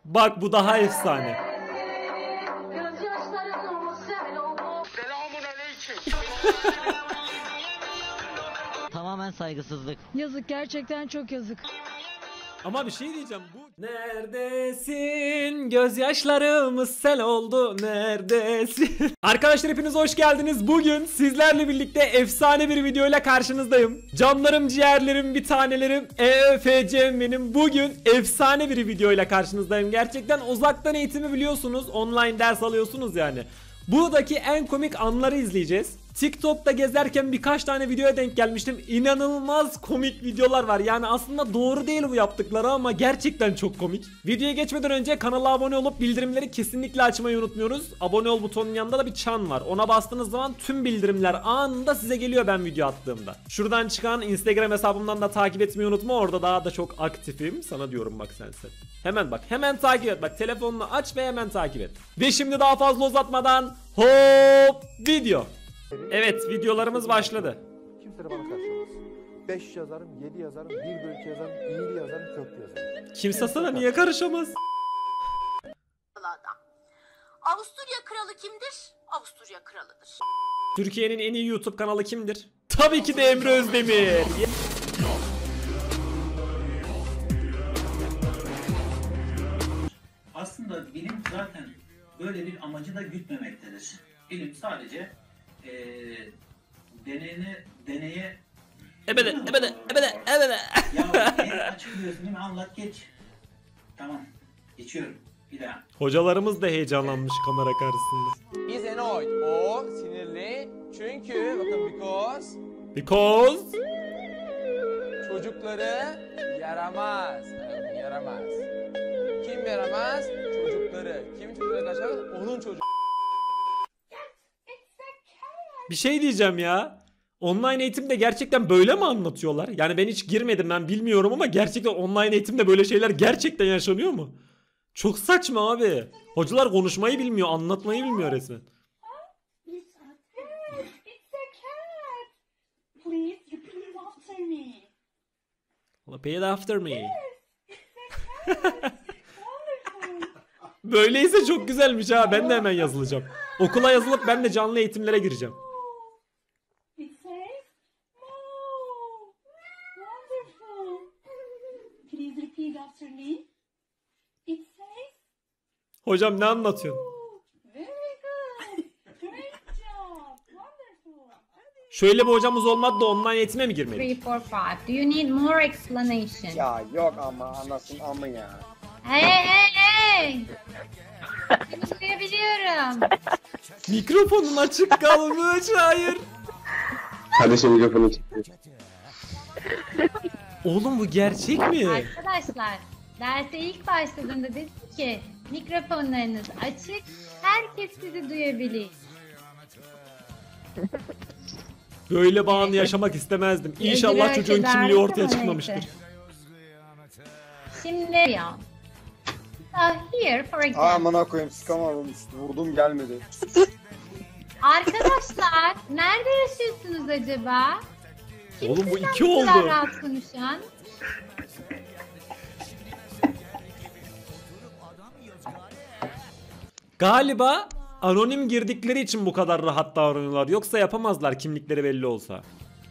Bak bu daha efsane. Tamamen saygısızlık. Yazık, gerçekten çok yazık. Ama bir şey diyeceğim, bu neredesin? Gözyaşlarımız sel oldu, neredesin? Arkadaşlar hepiniz hoş geldiniz. Bugün sizlerle birlikte efsane bir videoyla karşınızdayım. Canlarım, ciğerlerim, bir tanelerim, EFC'm benim. Bugün efsane bir videoyla karşınızdayım. Gerçekten uzaktan eğitimi biliyorsunuz. Online ders alıyorsunuz yani. Buradaki en komik anları izleyeceğiz. TikTok'ta gezerken birkaç tane videoya denk gelmiştim. İnanılmaz komik videolar var. Yani aslında doğru değil bu yaptıkları ama gerçekten çok komik. Videoya geçmeden önce kanala abone olup bildirimleri kesinlikle açmayı unutmuyoruz. Abone ol butonunun yanında da bir çan var. Ona bastığınız zaman tüm bildirimler anında size geliyor ben video attığımda. Şuradan çıkan Instagram hesabımdan da takip etmeyi unutma. Orada daha da çok aktifim. Sana diyorum bak sen. Hemen bak, hemen takip et. Bak telefonunu aç ve hemen takip et. Ve şimdi daha fazla uzatmadan hop video. Evet, videolarımız başladı. Kimse de bana karşılamaz. 5 yazarım, 7 yazarım, 1/2 yazarım, iyili yazarım, köklü yazarım. Kimse sana niye karışamaz? Avusturya kralı kimdir? Avusturya kralıdır. Türkiye'nin en iyi YouTube kanalı kimdir? Tabii ki de Emre Özdemir. Aslında bilim zaten böyle bir amacı da gütmemektedir. Bilim sadece deneye Ebede. ya açıklıyorsun değil mi? Anlat geç. Tamam. Geçiyorum. Bir daha. Hocalarımız da heyecanlanmış kamera karşısında. Izenoid. O sinirli. Çünkü bakın Because çocukları yaramaz. Yaramaz. Kim yaramaz? Çocukları. Kim çocukları kaçar? Onun çocuğu. bir şey diyeceğim ya. Online eğitimde gerçekten böyle mi anlatıyorlar? Yani ben hiç girmedim, ben bilmiyorum ama gerçekten online eğitimde böyle şeyler gerçekten yaşanıyor mu? Çok saçma abi. Hocalar konuşmayı bilmiyor, anlatmayı bilmiyor resmen. Repeat after me. Böyleyse çok güzelmiş ha. Ben de hemen yazılacağım. Okula yazılıp ben de canlı eğitimlere gireceğim. Hocam ne anlatıyorsun? Şöyle bir hocamız olmadı da online eğitime mi girmeli? 3, 4, 5. Do you need more explanation? Ya yok ama anasın amı ya. Hey! Seni duyabiliyorum. Mikrofonun açık kalmış. Hayır. Kardeşim mikrofonu çıktı. Oğlum bu gerçek mi? Arkadaşlar, derse ilk başladığında dedim ki mikrofonlarınız açık, herkes sizi duyabilir. Böyle bir anı yaşamak istemezdim. İnşallah çocuğun kimliği ortaya çıkmamıştır. Şimdi ya. Here for example. Amına koyayım sıkamadım. Vurdum gelmedi. Arkadaşlar, nerede yaşıyorsunuz acaba? Kim Oğlum bu sizden 2 bu kadar oldu. rahat konuşan? Galiba anonim girdikleri için bu kadar rahat davranıyorlar. Yoksa yapamazlar kimlikleri belli olsa.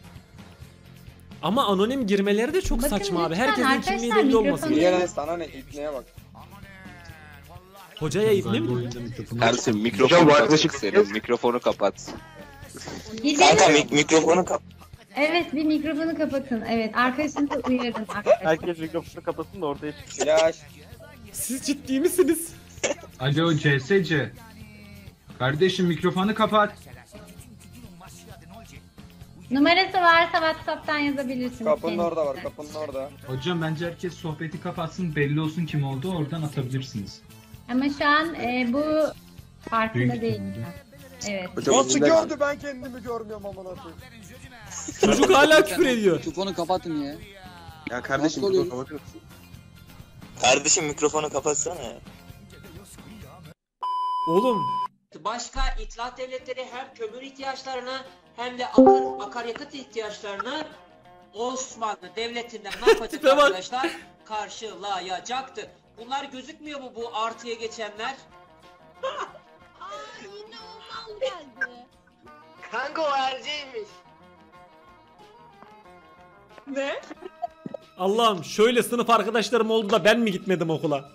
Ama anonim girmeleri de çok Bakın saçma abi. lütfen Herkesin kimliği arkadaşlar, belli olması mikrofonu- gerekiyor. Niye lan sana ne? İpneye bak. Hocaya ibne mi? Ersin mikrofonu açık senin. Mikrofonu kapat. Gidelim. Mikrofonu kapat. Evet, bir mikrofonu kapatın. Evet, arkadaşınızı uyarın arkadaşlar. Herkes mikrofonu kapatsın da ortaya çıksın. Flash. Siz ciddi misiniz? Alo CSC. Kardeşim mikrofonu kapat. Numarası varsa WhatsApp'tan yazabilirsiniz. Kapının kendisine. orada var, kapının orada. Hocam bence herkes sohbeti kapatsın, belli olsun kim oldu, oradan atabilirsiniz. Ama şu an bu farkında Büyük değil. ihtimalle. Evet. Nasıl gördü ben kendimi görmüyorum amına koyayım. Çocuk hala küfür ediyor. Mikrofonu kapatın ya. Ya kardeşim Nasıl mikrofonu kapatır mısın? Kardeşim mikrofonu kapatsana ya. Oğlum Başka itilaf devletleri hem kömür ihtiyaçlarını hem de akaryakıt ihtiyaçlarını Osmanlı Devleti'nden ne yapacak Tipe bak. arkadaşlar? Karşılayacaktı. Bunlar gözükmüyor mu bu artıya geçenler? Yine o mal geldi. Kanka o erceğiymiş. Ne? Allah'ım şöyle sınıf arkadaşlarım oldu da ben mi gitmedim okula?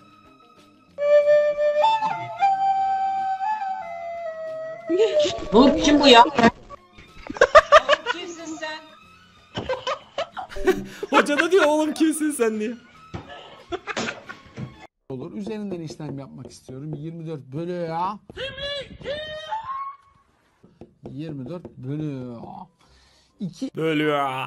Bu kim bu ya? Kimsin sen? Hoca da diyor oğlum kimsin sen diye. Olur. Üzerinden işlem yapmak istiyorum. 24 bölü ya. 24 bölü 2 Bölüyor.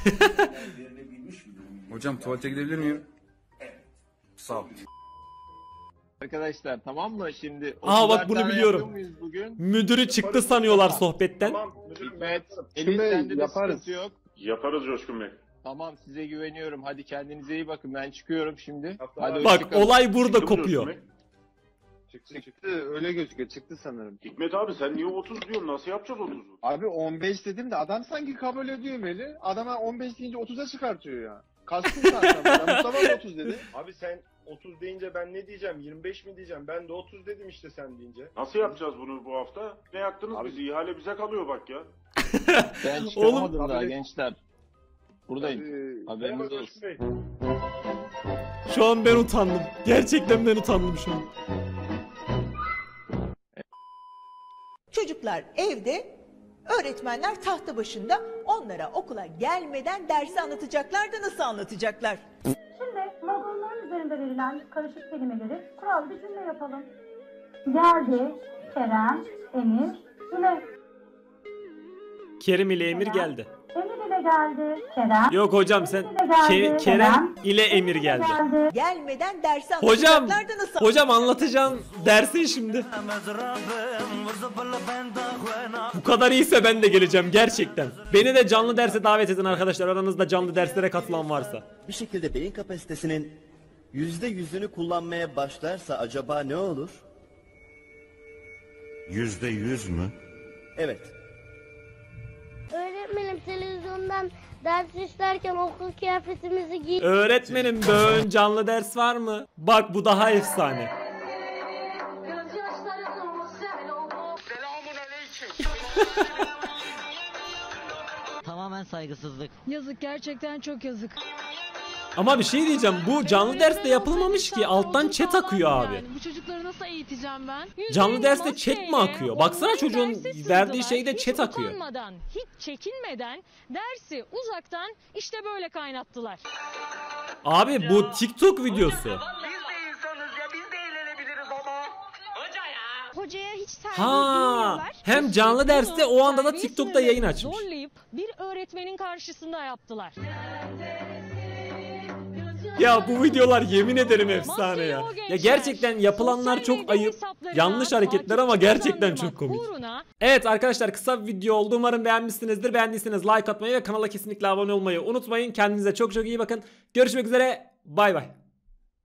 Hocam tuvalete gidebilir miyim? Sağ ol. Arkadaşlar tamam mı şimdi? Aa bak bunu biliyorum. Bugün? Müdürü çıktı sanıyorlar sohbetten. Hikmet, Elif sende de sıkıntı yok. Yaparız Coşkun Bey. Tamam size güveniyorum. Hadi kendinize iyi bakın. Ben çıkıyorum şimdi. Hadi Bak hoşçakalın. olay burada kopuyor. Çıktı öyle gözüküyor. Çıktı sanırım. Hikmet abi sen niye 30 diyorsun? Nasıl yapacağız 30'u? Abi 15 dedim de adam sanki kabul ediyor Meli. Adama 15 deyince 30'a çıkartıyor ya. Kastım zaten. Mustafa da 30 dedi. Abi sen 30 deyince ben ne diyeceğim? 25 mi diyeceğim? Ben de 30 dedim işte sen deyince. Nasıl yapacağız bunu bu hafta? Ne yaktınız bizi? İhale bize kalıyor bak ya. Ben çıkamadım Oğlum, daha abi- gençler. Buradayım. Haberiniz olsun. Şu an ben utandım. Gerçekten ben utandım şu an. Çocuklar evde, öğretmenler tahta başında onlara okula gelmeden dersi anlatacaklar da nasıl anlatacaklar? Şimdi vagonların üzerinde verilen karışık kelimeleri kurallı bir cümle yapalım. Geldi, Kerem, Emir, ile. Kerim ile Emir geldi. Emir ile geldi, Kerem. Yok hocam sen Kerem ile Emir geldi. Gelmeden dersi Hocam, anlatacaklar da nasıl hocam anlatacağım dersin şimdi. Bu kadar iyiyse ben de geleceğim gerçekten. Beni de canlı derse davet edin arkadaşlar. Aranızda canlı derslere katılan varsa. Bir şekilde beyin kapasitesinin %100'ünü kullanmaya başlarsa acaba ne olur? %100 mü? Evet. Öğretmenim televizyondan ders işlerken okul kıyafetimizi giy. Öğretmenim bugün canlı ders var mı? Bak bu daha efsane. Tamamen saygısızlık. Yazık, gerçekten çok yazık. Ama bir şey diyeceğim, bu canlı derste yapılmamış ki, alttan chat akıyor abi. Bu çocukları nasıl eğiteceğim ben? Canlı derste chat mi akıyor? Baksana çocuğun verdiği şeyde chat akıyor. Utanmadan, hiç çekinmeden dersi uzaktan işte böyle kaynattılar. Abi bu TikTok videosu. Hocaya hiç saygı Ha, duymuyorlar. hem canlı derste o anda da TikTok'ta yayın açmış. Zorlayıp bir öğretmenin karşısında yaptılar. Ya bu videolar yemin ederim efsane ya. Ya gerçekten yapılanlar çok ayıp. Yanlış hareketler ama gerçekten çok komik. Evet arkadaşlar, kısa bir video oldu. Umarım beğenmişsinizdir. Beğendiyseniz like atmayı ve kanala kesinlikle abone olmayı unutmayın. Kendinize çok çok iyi bakın. Görüşmek üzere. Bay bay.